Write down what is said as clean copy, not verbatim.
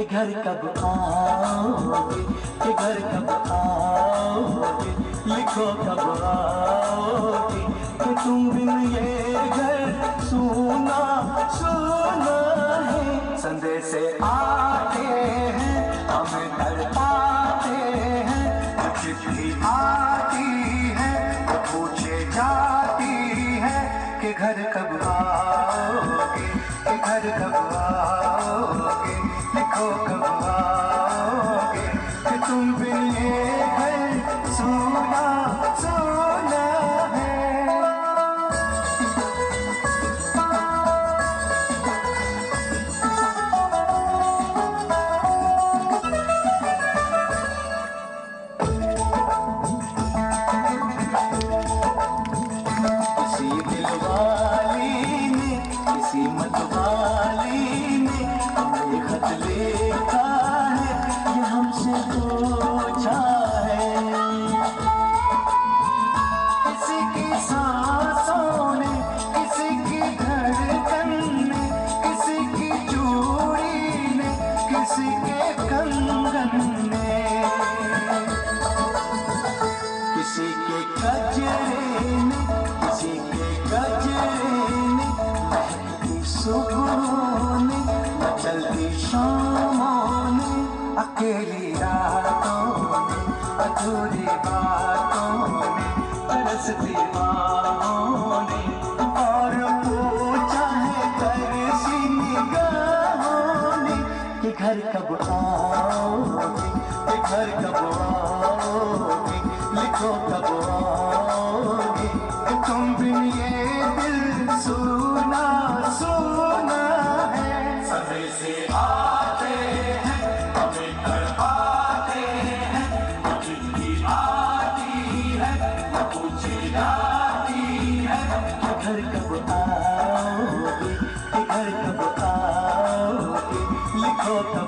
घर कब आओगे, कि घर कब आओगे, लिखो कब आओगे, कि तुम बिन ये घर सूना सूना है। संदेश आते हैं हमें तड़पाते हैं, चिट्ठी आती है तो पूछे जाती है कि घर कब आओगे, कि घर कब आओगे, लिखो कब आओगे, कि तुम बिन ये घर सूना सूना है। किसी दिलवाली ने, किसी मतवाली ने हमें खत लिखा है, ये हमसे पूछा है। किसी की सांसों ने, किसी की धड़कन ने, किसी की चूड़ी ने, किसी के कंगन ने, किसी के गजरे ने, किसी के गजरे ने, महकती सुबह ने, मचलती शामों ने, अकेली रातों ने, अधूरी बातों ने, तरसती बाहों ने, और पूछा है तरसी निगाहों ने कि घर कब आओगे, कि घर कब आओगे, लिखो कब आओगे, कि तुम बिन ये दिल सूना सूना है। सभी से आते हैं हमें तड़पाते हैं, चिट्ठी आती है तो पूछी जाती है कि घर कब आओगे, कि घर कब आओगे, लिखो